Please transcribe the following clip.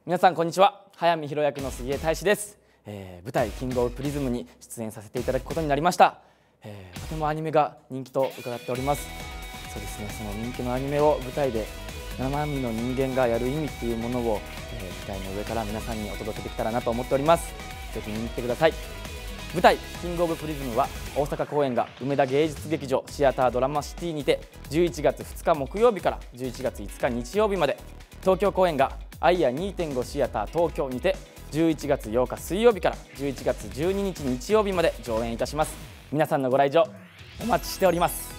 皆さんこんにちは。早見弘役の杉江大志です。舞台キングオブプリズムに出演させていただくことになりました。とてもアニメが人気と伺っております。そうですね、その人気のアニメを舞台で生身の人間がやる意味っていうものを、舞台の上から皆さんにお届けできたらなと思っております。ぜひ見に来てください。舞台キングオブプリズムは大阪公演が梅田芸術劇場シアタードラマシティにて11月2日木曜日から11月5日日曜日まで、東京公演がアイア 2.5 シアター東京にて11月8日水曜日から11月12日日曜日まで上演いたします。皆さんのご来場お待ちしております。